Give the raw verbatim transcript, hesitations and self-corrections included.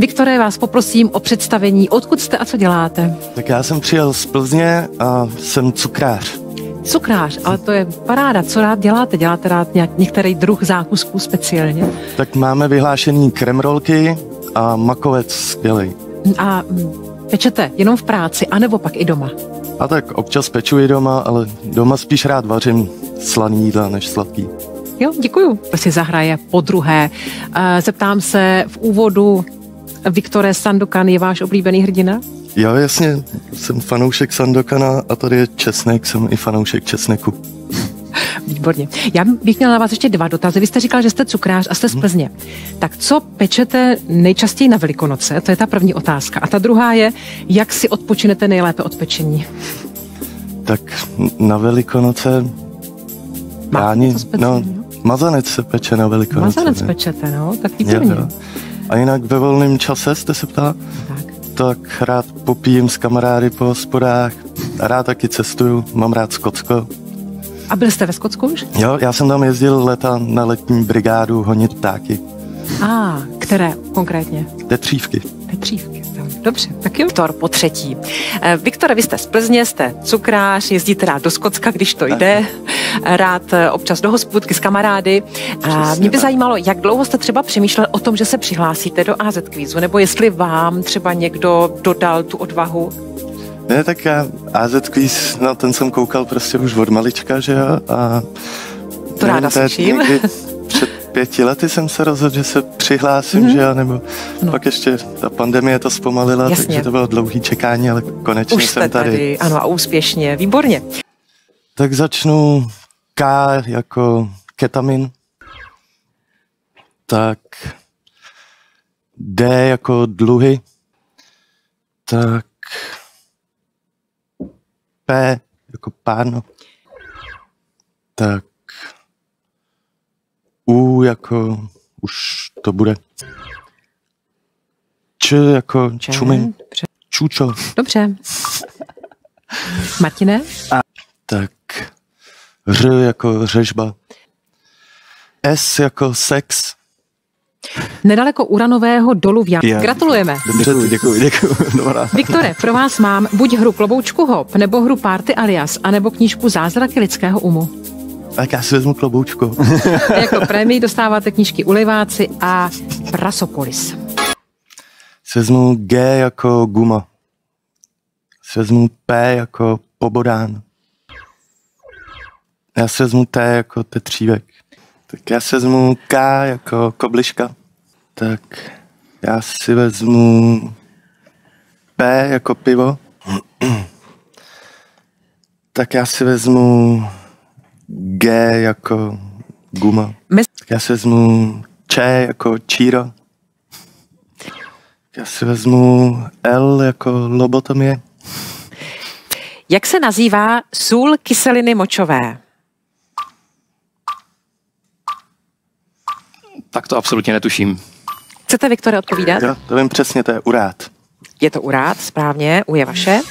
Viktore, vás poprosím o představení, odkud jste a co děláte? Tak já jsem přijel z Plzně a jsem cukrář. Cukrář, ale to je paráda. Co rád děláte? Děláte rád nějak, některý druh zákusků speciálně? Tak máme vyhlášený kremrolky a makovec skvělej. A pečete jenom v práci, anebo pak i doma? A tak občas peču i doma, ale doma spíš rád vařím slaný jídla než sladký. Jo, děkuju. To si zahraje po druhé. Zeptám se v úvodu, Viktore, Sandokan je váš oblíbený hrdina? Jo, jasně, jsem fanoušek Sandokana a tady je česnek, jsem i fanoušek česneku. Výborně. Já bych měla na vás ještě dva dotazy. Vy jste říkal, že jste cukrář a jste z Plzně. Hmm. Tak co pečete nejčastěji na Velikonoce? To je ta první otázka. A ta druhá je, jak si odpočinete nejlépe od pečení? Tak na Velikonoce... Máte no, mazanec se peče na Velikonoce. Mazanec ne? Pečete, no, tak výborně. A jinak ve volném čase jste se ptala? Tak. Tak rád popijím s kamarády po hospodách, rád taky cestuju, mám rád Skotsko. A byl jste ve Skotsku už? Jo, já jsem tam jezdil leta na letní brigádu honit ptáky. A, ah, které konkrétně? Tetřívky. Tetřívky, dobře, tak jo. Viktor po třetí. Viktore, vy jste z Plzně, jste cukrář, jezdíte rád do Skotska, když to jde, rád občas do hospůdky s kamarády. A mě by zajímalo, jak dlouho jste třeba přemýšlel o tom, že se přihlásíte do á zet Quizu, nebo jestli vám třeba někdo dodal tu odvahu? Ne, tak já á zet Quiz, na ten jsem koukal prostě už od malička, že jo, a... To ráda slyším. Před pěti lety jsem se rozhodl, že se přihlásím, mm-hmm. že jo, nebo no. Pak ještě ta pandemie to zpomalila, Jasně. takže to bylo dlouhý čekání, ale konečně už jsem tady. tady. Ano, a úspěšně, výborně. Tak začnu K jako ketamin, tak D jako dluhy, tak P jako párno, tak U jako už to bude, Č jako Č, čumím, dobře. čůčo. Dobře. Martine? A tak R jako řežba, S jako sex. Nedaleko uranového dolu v Jan. Gratulujeme. Děkuji, děkuji, děkuji. Dobrá. Viktore, pro vás mám buď hru Kloboučku hop, nebo hru Party alias, anebo knížku Zázraky lidského umu. Tak já si vezmu Kloboučku. Jako prémii dostáváte knížky Uliváci a Prasopolis. Si vezmu G jako guma. Si vezmu P jako pobodán. Já si vezmu T jako tetřívek. Tak já si vezmu K jako kobliška. Tak já si vezmu P jako pivo. Tak já si vezmu G jako guma. Tak já si vezmu Č jako číro. Já si vezmu L jako lobotomie. Jak se nazývá sůl kyseliny močové? Tak to absolutně netuším. Chcete, Viktore, odpovídat? Jo, to vím přesně, to je urát. Je to urát, správně, U je vaše.